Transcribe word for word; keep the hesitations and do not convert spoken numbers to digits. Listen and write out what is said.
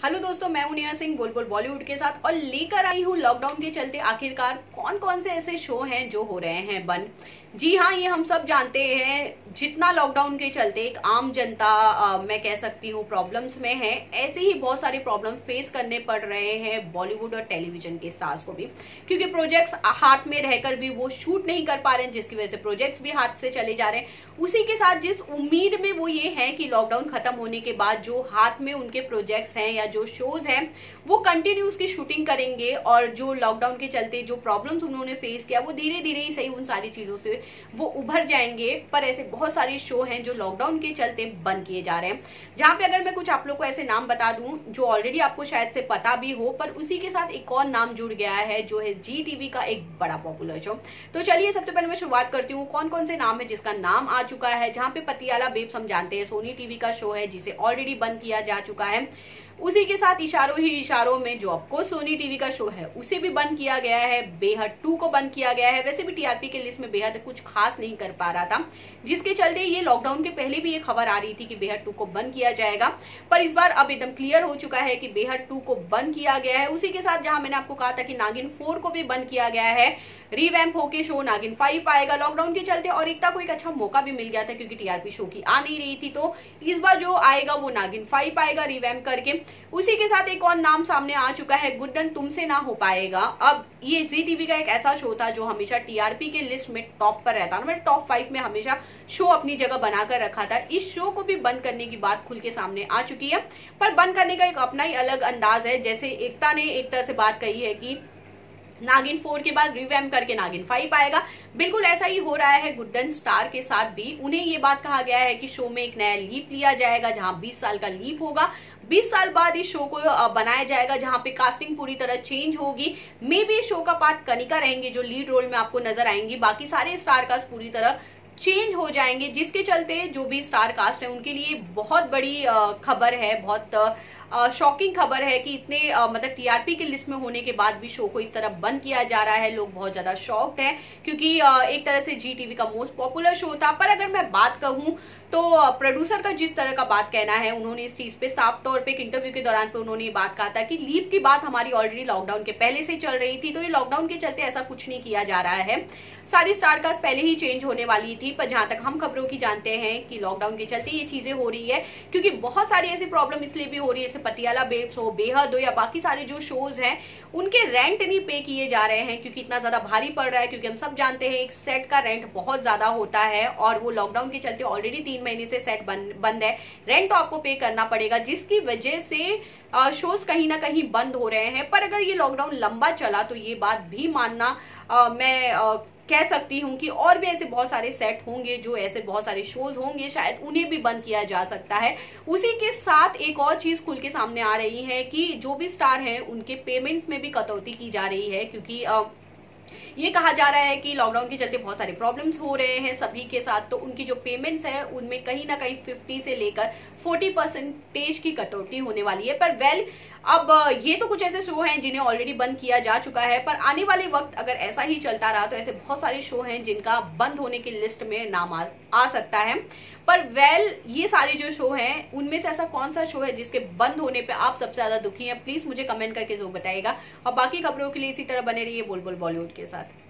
Hello दोस्तों, मैं हूं नेहा सिंह बुलबुल बॉलीवुड के साथ और लेकर आई हूं लॉकडाउन के चलते आखिरकार कौन कौन से ऐसे शो हैं जो हो रहे हैं बंद। जी हाँ, ये हम सब जानते हैं। जितना लॉकडाउन के चलते एक आम जनता आ, मैं कह सकती हूँ प्रॉब्लम्स में है, ऐसे ही बहुत सारे प्रॉब्लम फेस करने पड़ रहे हैं बॉलीवुड और टेलीविजन के स्टार्स को भी, क्योंकि प्रोजेक्ट्स हाथ में रहकर भी वो शूट नहीं कर पा रहे हैं, जिसकी वजह से प्रोजेक्ट्स भी हाथ से चले जा रहे हैं। उसी के साथ जिस उम्मीद में वो ये है कि लॉकडाउन खत्म होने के बाद जो हाथ में उनके प्रोजेक्ट्स हैं या जो शोज हैं वो कंटिन्यू उसकी शूटिंग करेंगे, और जो लॉकडाउन के चलते जो प्रॉब्लम्स उन्होंने फेस किया वो धीरे धीरे ही सही उन सारी चीजों से वो उभर जाएंगे। पर ऐसे बहुत सारे शो हैं जो लॉकडाउन के चलते बंद किए जा रहे हैं, जहां पे अगर मैं कुछ आप लोग को ऐसे नाम बता दूं जो ऑलरेडी आपको शायद से पता भी हो, पर उसी के साथ एक और नाम जुड़ गया है जो है जी टीवी का एक बड़ा पॉपुलर शो। तो चलिए सबसे पहले मैं शुरुआत करती हूँ कौन कौन से नाम है जिसका नाम आ चुका है। जहां पे पतियाला बेब्स हम जानते हैं सोनी टीवी का शो है जिसे ऑलरेडी बंद किया जा चुका है। उसी के साथ इशारों ही इशारों में जो आपको सोनी टीवी का शो है उसे भी बंद किया गया है। बेहद टू को बंद किया गया है। वैसे भी टीआरपी के लिस्ट में बेहद कुछ खास नहीं कर पा रहा था, जिसके चलते ये लॉकडाउन के पहले भी ये खबर आ रही थी कि बेहद टू को बंद किया जाएगा, पर इस बार अब एकदम क्लियर हो चुका है कि बेहद टू को बंद किया गया है। उसी के साथ जहां मैंने आपको कहा था कि नागिन फोर को भी बंद किया गया है, रिवैम्प होके शो नागिन फाइव आएगा लॉकडाउन के चलते, और एकता को एक अच्छा मौका भी मिल गया था क्योंकि टीआरपी शो की आ नहीं रही थी। तो इस बार जो आएगा वो नागिन फाइव आएगा रिवैम्प करके। उसी के साथ एक और नाम सामने आ चुका है, गुड्डन तुमसे ना हो पाएगा। अब ये जी टीवी का एक ऐसा शो था जो हमेशा टीआरपी के लिस्ट में टॉप पर रहता था, मतलब टॉप फाइव में हमेशा शो अपनी जगह बनाकर रखा था। इस शो को भी बंद करने की बात खुल के सामने आ चुकी है, पर बंद करने का एक अपना ही अलग अंदाज है। जैसे एकता ने एक तरह से बात कही है कि नागिन फोर के बाद रिवैम्प करके नागिन फाइव आएगा, बिल्कुल ऐसा ही हो रहा है गुड्डन स्टार के साथ भी। उन्हें ये बात कहा गया है कि शो में एक नया लीप लिया जाएगा, जहां बीस साल का लीप होगा। बीस साल बाद इस शो को बनाया जाएगा, जहां पे कास्टिंग पूरी तरह चेंज होगी। मे बी शो का पार्ट कनिका रहेंगे जो लीड रोल में आपको नजर आएंगी, बाकी सारे स्टार कास्ट पूरी तरह चेंज हो जाएंगे, जिसके चलते जो भी स्टार कास्ट है उनके लिए बहुत बड़ी खबर है, बहुत शॉकिंग खबर है कि इतने आ, मतलब टीआरपी के लिस्ट में होने के बाद भी शो को इस तरह बंद किया जा रहा है। लोग बहुत ज्यादा शॉक्ड हैं क्योंकि आ, एक तरह से जी टीवी का मोस्ट पॉपुलर शो था। पर अगर मैं बात कहूं तो प्रोड्यूसर का जिस तरह का बात कहना है, उन्होंने इस चीज पे साफ तौर पे एक इंटरव्यू के दौरान पे उन्होंने ये बात कहा था कि लीप की बात हमारी ऑलरेडी लॉकडाउन के पहले से चल रही थी, तो ये लॉकडाउन के चलते ऐसा कुछ नहीं किया जा रहा है। सारी स्टार कास्ट पहले ही चेंज होने वाली थी, पर जहां तक हम खबरों की जानते हैं कि लॉकडाउन के चलते ये चीजें हो रही है, क्योंकि बहुत सारी ऐसी प्रॉब्लम इसलिए भी हो रही है, जैसे पतियाला बेब्स हो, बेहद हो, या बाकी सारे जो शोज हैं उनके रेंट नहीं पे किए जा रहे हैं क्योंकि इतना ज्यादा भारी पड़ रहा है। क्योंकि हम सब जानते हैं एक सेट का रेंट बहुत ज्यादा होता है, और वो लॉकडाउन के चलते ऑलरेडी तीन महीने से सेट बंद है, रेंट तो आपको पे करना पड़ेगा, जिसकी वजह से शोज कहीं ना कहीं बंद हो रहे हैं। पर अगर ये लॉकडाउन लंबा चला तो ये बात भी मानना आ, मैं आ, कह सकती हूँ कि और भी ऐसे बहुत सारे सेट होंगे, जो ऐसे बहुत सारे शोज होंगे, शायद उन्हें भी बंद किया जा सकता है। उसी के साथ एक और चीज खुल के सामने आ रही है कि जो भी स्टार हैं उनके पेमेंट्स में भी कटौती की जा रही है, क्योंकि आ, ये कहा जा रहा है कि लॉकडाउन के चलते बहुत सारे प्रॉब्लम्स हो रहे हैं सभी के साथ, तो उनकी जो पेमेंट्स है उनमें कहीं ना कहीं पचास से लेकर चालीस परसेंटेज की कटौती होने वाली है। पर वेल अब ये तो कुछ ऐसे शो हैं जिन्हें ऑलरेडी बंद किया जा चुका है, पर आने वाले वक्त अगर ऐसा ही चलता रहा तो ऐसे बहुत सारे शो हैं जिनका बंद होने की लिस्ट में नाम आ, आ सकता है। पर वेल ये सारे जो शो हैं उनमें से ऐसा कौन सा शो है जिसके बंद होने पे आप सबसे ज्यादा दुखी हैं, प्लीज मुझे कमेंट करके जरूर बताइएगा। और बाकी खबरों के लिए इसी तरह बने रहिए बुलबुल बॉलीवुड के साथ।